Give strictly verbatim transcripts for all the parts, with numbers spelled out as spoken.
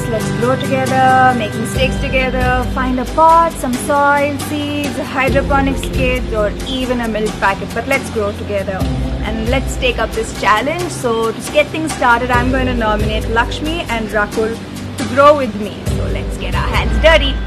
let's grow together, make mistakes together, find a pot, some soil, seeds, a hydroponics kit, or even a milk packet. But let's grow together and let's take up this challenge. So to get things started, I'm going to nominate Lakshmi and Rakul to grow with me. So let's get our hands dirty.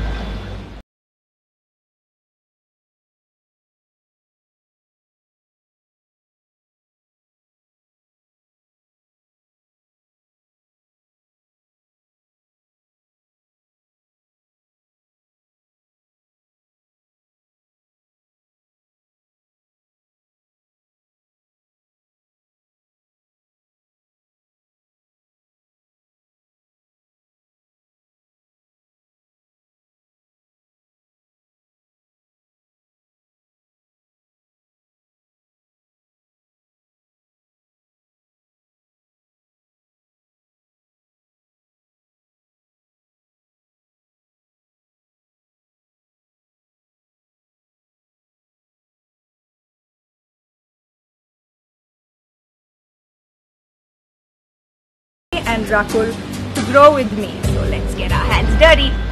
And Rakul to grow with me. So let's get our hands dirty.